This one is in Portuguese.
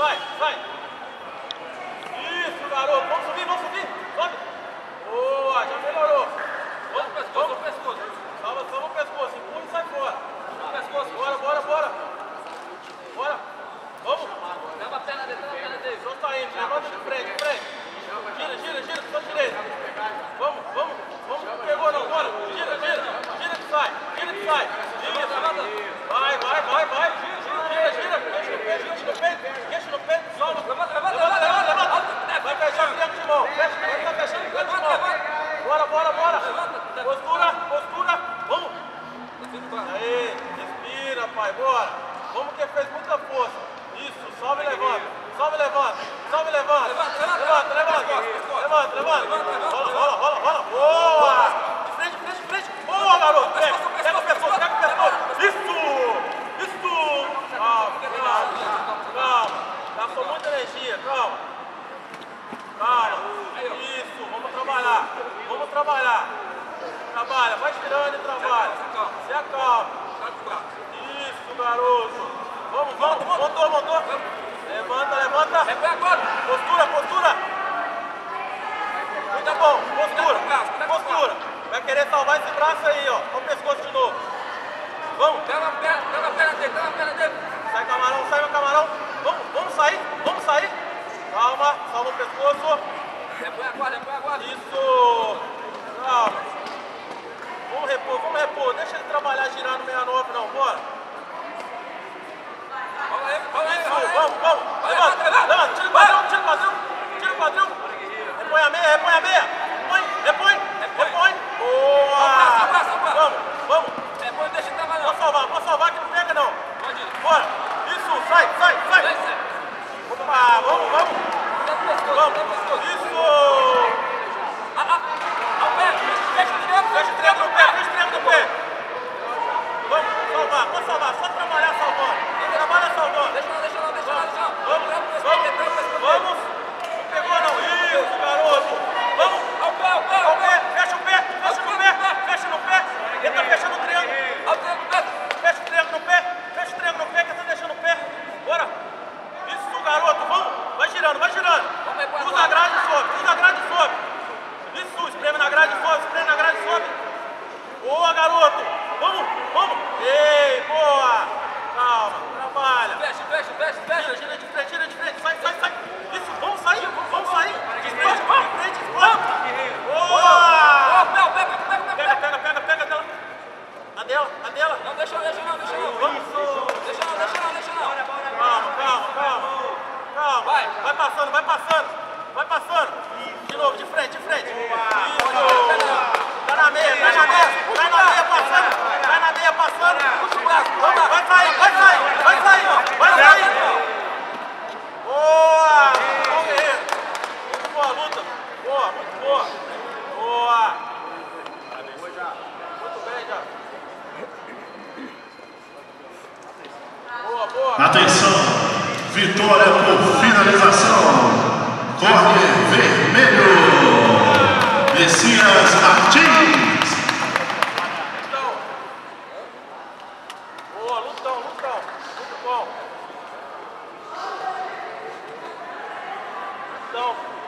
vai, vai. Isso, garoto. Vamos subir, vamos subir. Sobe. Boa, já melhorou. Vamos, pescoço, pescoço. Salva o pescoço, empurra e sai fora. Pescoço, bora, bora, bora. Bora. Vamos. Leva a perna dele. Só tá indo, levanta de frente, de frente. Gira, só direita. Vamos. Não pegou não, bora. Gira que sai. Isso. Vai. Deixa no peito. Solta. Levanta. Vai fechar o triângulo de mão. Vai fechando o triângulo de mão. Bora. Postura. Vamos. Aí, respira, pai, bora. Vamos que fez muita força. Isso, sobe e levanta. Levanta. Rola. Boa. De frente. Boa, garoto. Pega o pescoço. Isso. Calma. Gastou muita energia, calma. Isso, vamos trabalhar. Trabalha, vai tirando e trabalha. Se acalma. Isso, garoto. Vamos. Montou. Levanta. Repõe agora. Postura. Muito bom. Postura. Vai querer salvar esse braço aí, ó. Olha o pescoço de novo. Vamos. Pega a perna dele. Sai camarão. Vamos sair. Calma, salva o pescoço. Repõe agora. Isso. Calma. Vamos repor. Deixa ele trabalhar, girar no 69 não, bora. Isso, vamos. Levanta. Tira o quadril. Repõe a meia. Repõe. Boa. Vamos. Repõe, deixa ele trabalhar. Pode salvar que não pega não. Pode ir. Bora. Isso, sai. Opa, vamos. Isso. Fecha o triângulo no pé. Vamos, pode salvar, só trabalhar salvando. Trabalha salvando. Deixa lá. Vamos. Não pegou não. Isso, garoto. Vamos. Ao pé. Fecha no pé. Ele tá fechando o triângulo. Fecha o triângulo no pé, que tá deixando o pé. Bora. Isso, garoto. Vamos. Vai girando. Usa a grade e sobe. Isso, espreme na grade e sobe. Boa, garoto. Vamos. Ei, boa. Calma, trabalha. Fecha. Gira de frente. Sai. Isso, vamos sair. De frente. Boa. Pega dela. A dela. Não, deixa não. Vamos. Deixa não. Calma. Vai passando. De novo, de frente. Isso. Tá na meia passando. Puxa o braço. Vai sair. Boa. Bom guerreiro. Muito boa a luta. Muito boa. Muito bem já. Boa. Atenção, vitória por finalização. Corner vermelho, Messias Martins. Boa, lutão. Muito bom.